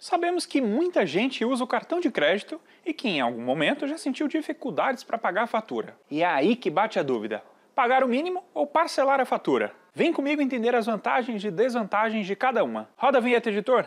Sabemos que muita gente usa o cartão de crédito e que em algum momento já sentiu dificuldades para pagar a fatura. E é aí que bate a dúvida: pagar o mínimo ou parcelar a fatura? Vem comigo entender as vantagens e desvantagens de cada uma. Roda a vinheta, editor!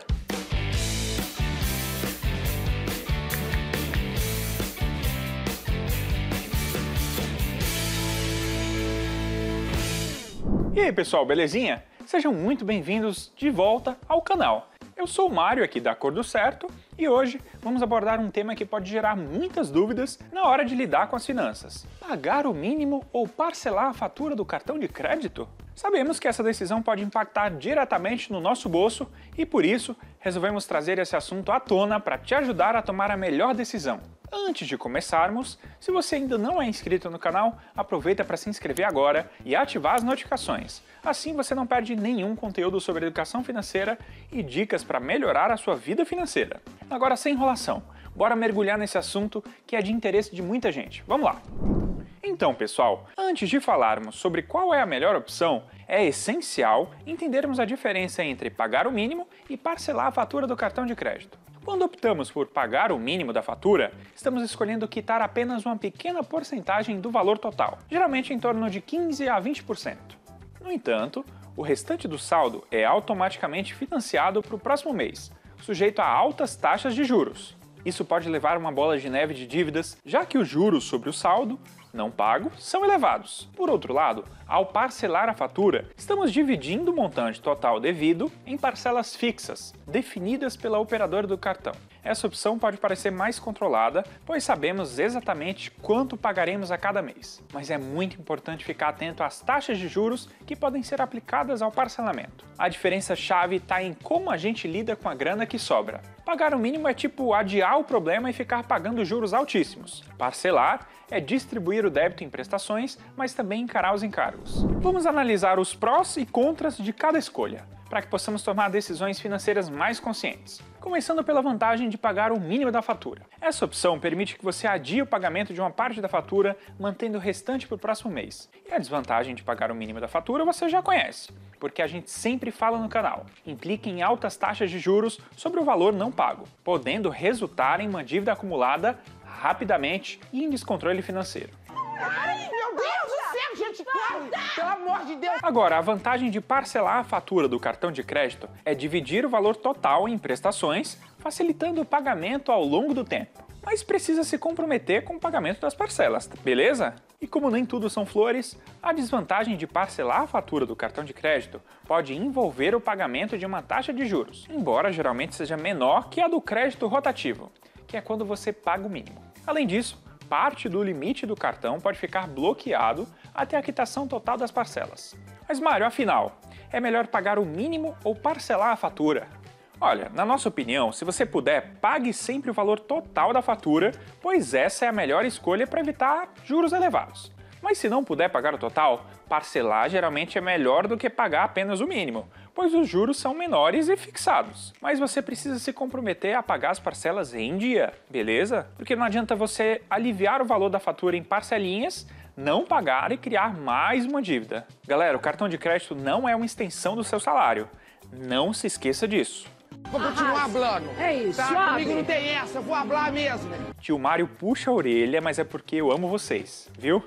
E aí pessoal, belezinha? Sejam muito bem-vindos de volta ao canal. Eu sou o Mário aqui da Cor do Certo e hoje vamos abordar um tema que pode gerar muitas dúvidas na hora de lidar com as finanças. Pagar o mínimo ou parcelar a fatura do cartão de crédito? Sabemos que essa decisão pode impactar diretamente no nosso bolso e por isso resolvemos trazer esse assunto à tona para te ajudar a tomar a melhor decisão. Antes de começarmos, se você ainda não é inscrito no canal, aproveita para se inscrever agora e ativar as notificações. Assim você não perde nenhum conteúdo sobre educação financeira e dicas para melhorar a sua vida financeira. Agora, sem enrolação, bora mergulhar nesse assunto que é de interesse de muita gente. Vamos lá! Então, pessoal, antes de falarmos sobre qual é a melhor opção, é essencial entendermos a diferença entre pagar o mínimo e parcelar a fatura do cartão de crédito. Quando optamos por pagar o mínimo da fatura, estamos escolhendo quitar apenas uma pequena porcentagem do valor total, geralmente em torno de 15 a 20%. No entanto, o restante do saldo é automaticamente financiado para o próximo mês, sujeito a altas taxas de juros. Isso pode levar a uma bola de neve de dívidas, já que os juros sobre o saldo não pago são elevados. Por outro lado, ao parcelar a fatura, estamos dividindo o montante total devido em parcelas fixas, definidas pela operadora do cartão. Essa opção pode parecer mais controlada, pois sabemos exatamente quanto pagaremos a cada mês. Mas é muito importante ficar atento às taxas de juros que podem ser aplicadas ao parcelamento. A diferença-chave está em como a gente lida com a grana que sobra. Pagar o mínimo é tipo adiar o problema e ficar pagando juros altíssimos. Parcelar é distribuir o débito em prestações, mas também encarar os encargos. Vamos analisar os prós e contras de cada escolha, para que possamos tomar decisões financeiras mais conscientes. Começando pela vantagem de pagar o mínimo da fatura. Essa opção permite que você adie o pagamento de uma parte da fatura, mantendo o restante para o próximo mês. E a desvantagem de pagar o mínimo da fatura você já conhece, porque a gente sempre fala no canal. Implica em altas taxas de juros sobre o valor não pago, podendo resultar em uma dívida acumulada rapidamente e em descontrole financeiro. Ai, meu Deus do céu, gente, pelo amor de Deus! Agora, a vantagem de parcelar a fatura do cartão de crédito é dividir o valor total em prestações, facilitando o pagamento ao longo do tempo. Mas precisa se comprometer com o pagamento das parcelas, beleza? E como nem tudo são flores, a desvantagem de parcelar a fatura do cartão de crédito pode envolver o pagamento de uma taxa de juros, embora geralmente seja menor que a do crédito rotativo, que é quando você paga o mínimo. Além disso, parte do limite do cartão pode ficar bloqueado até a quitação total das parcelas. Mas Mário, afinal, é melhor pagar o mínimo ou parcelar a fatura? Olha, na nossa opinião, se você puder, pague sempre o valor total da fatura, pois essa é a melhor escolha para evitar juros elevados. Mas se não puder pagar o total, parcelar geralmente é melhor do que pagar apenas o mínimo, pois os juros são menores e fixados. Mas você precisa se comprometer a pagar as parcelas em dia, beleza? Porque não adianta você aliviar o valor da fatura em parcelinhas, não pagar e criar mais uma dívida. Galera, o cartão de crédito não é uma extensão do seu salário. Não se esqueça disso. Vou continuar hablando. É isso, tá? suave. Comigo não tem essa, eu vou hablar mesmo. Tio Mário puxa a orelha, mas é porque eu amo vocês, viu?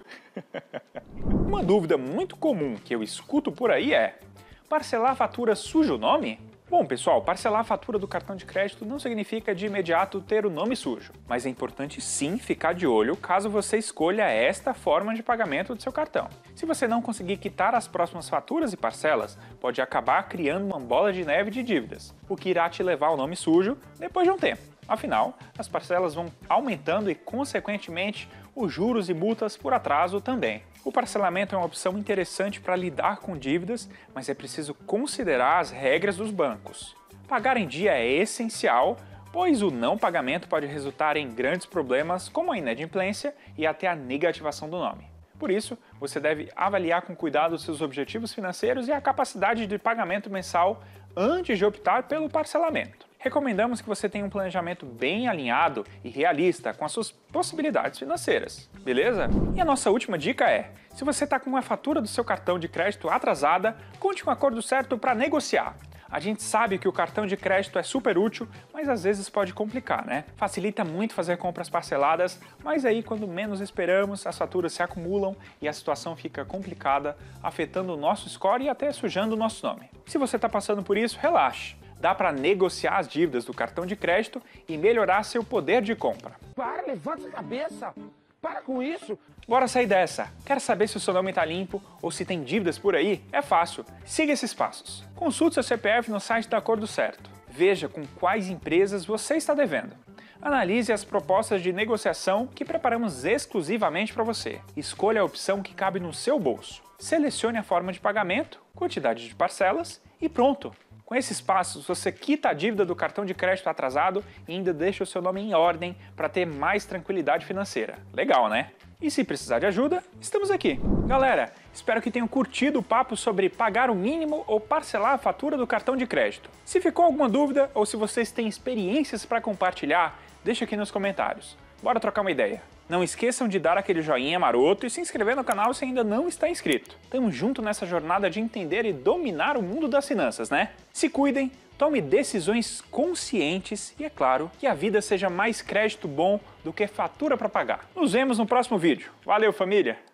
Uma dúvida muito comum que eu escuto por aí é: parcelar a fatura suja o nome? Bom, pessoal, parcelar a fatura do cartão de crédito não significa de imediato ter o nome sujo, mas é importante sim ficar de olho caso você escolha esta forma de pagamento do seu cartão. Se você não conseguir quitar as próximas faturas e parcelas, pode acabar criando uma bola de neve de dívidas, o que irá te levar ao nome sujo depois de um tempo. Afinal, as parcelas vão aumentando e, consequentemente, os juros e multas por atraso também. O parcelamento é uma opção interessante para lidar com dívidas, mas é preciso considerar as regras dos bancos. Pagar em dia é essencial, pois o não pagamento pode resultar em grandes problemas como a inadimplência e até a negativação do nome. Por isso, você deve avaliar com cuidado os seus objetivos financeiros e a capacidade de pagamento mensal antes de optar pelo parcelamento. Recomendamos que você tenha um planejamento bem alinhado e realista com as suas possibilidades financeiras, beleza? E a nossa última dica é: se você está com uma fatura do seu cartão de crédito atrasada, conte com a Cor do Certo para negociar. A gente sabe que o cartão de crédito é super útil, mas às vezes pode complicar, né? Facilita muito fazer compras parceladas, mas aí quando menos esperamos, as faturas se acumulam e a situação fica complicada, afetando o nosso score e até sujando o nosso nome. Se você está passando por isso, relaxe. Dá para negociar as dívidas do cartão de crédito e melhorar seu poder de compra. Para, levanta a cabeça. Para com isso. Bora sair dessa. Quer saber se o seu nome está limpo ou se tem dívidas por aí? É fácil. Siga esses passos. Consulte seu CPF no site da Cor do Certo. Veja com quais empresas você está devendo. Analise as propostas de negociação que preparamos exclusivamente para você. Escolha a opção que cabe no seu bolso. Selecione a forma de pagamento, quantidade de parcelas e pronto! Com esses passos, você quita a dívida do cartão de crédito atrasado e ainda deixa o seu nome em ordem para ter mais tranquilidade financeira. Legal, né? E se precisar de ajuda, estamos aqui. Galera, espero que tenham curtido o papo sobre pagar o mínimo ou parcelar a fatura do cartão de crédito. Se ficou alguma dúvida ou se vocês têm experiências para compartilhar, deixa aqui nos comentários. Bora trocar uma ideia. Não esqueçam de dar aquele joinha maroto e se inscrever no canal se ainda não está inscrito. Tamo junto nessa jornada de entender e dominar o mundo das finanças, né? Se cuidem, tome decisões conscientes e, é claro, que a vida seja mais crédito bom do que fatura para pagar. Nos vemos no próximo vídeo. Valeu, família!